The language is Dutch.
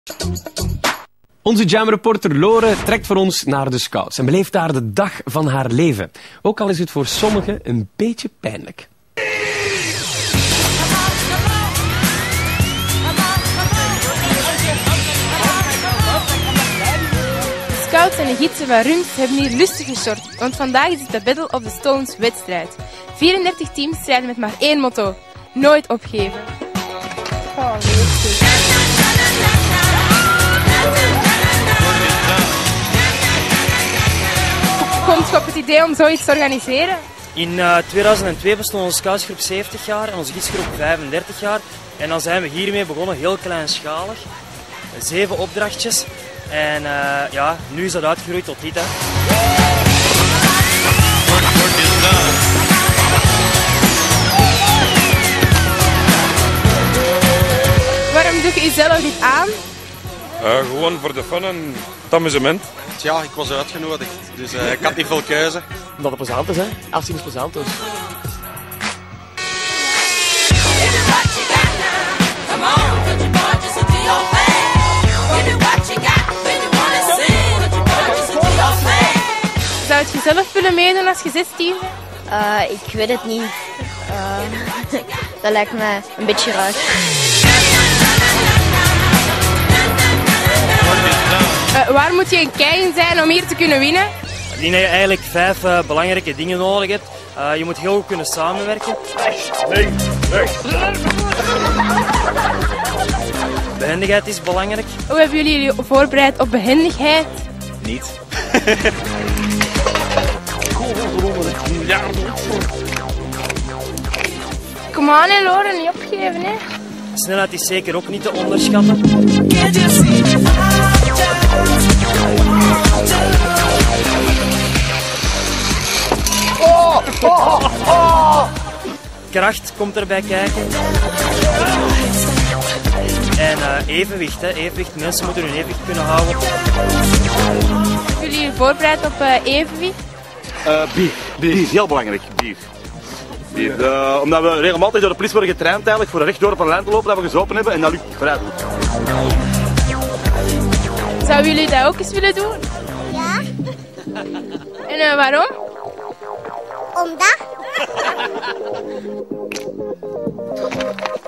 Onze Jam-reporter Lore trekt voor ons naar de Scouts en beleeft daar de dag van haar leven. Ook al is het voor sommigen een beetje pijnlijk. Scouts en de gidsen van Rums hebben hier lustig geshort, want vandaag is het de Battle of the Stones wedstrijd. 34 teams strijden met maar één motto: nooit opgeven. Oh, komt je op het idee om zoiets te organiseren? In 2002 bestond onze scoutsgroep 70 jaar en onze gidsgroep 35 jaar. En dan zijn we hiermee begonnen, heel kleinschalig. 7 opdrachtjes. En ja, nu is dat uitgegroeid tot dit. Hè. Waarom doe je jezelf dit aan? Gewoon voor de fun en het amusement. Ja, ik was uitgenodigd, dus ik had niet veel keuze. Omdat het plezant is, hè? Afzien is plezant dus. Zou je zelf willen meedoen als je 16 bent? Ik weet het niet. Dat lijkt me een beetje raar. Waar moet je een kei in zijn om hier te kunnen winnen? Ik denk dat je eigenlijk 5 belangrijke dingen nodig hebt. Je moet heel goed kunnen samenwerken. Behendigheid is belangrijk. Hoe hebben jullie voorbereid op behendigheid? Niet. Kom aan, hè, Lore, niet opgeven, hè. Snelheid is zeker ook niet te onderschatten. Kracht komt erbij kijken. En evenwicht, hè. Evenwicht. Mensen moeten hun evenwicht kunnen houden. Hebben jullie voorbereid op evenwicht? Bier, heel belangrijk, bier. Omdat we regelmatig door de politie worden getraind eigenlijk voor rechtdoor op een lijn te lopen dat we gezopen hebben en dat lukt vrij goed. Zouden jullie dat ook eens willen doen? Ja? En waarom? Omdat?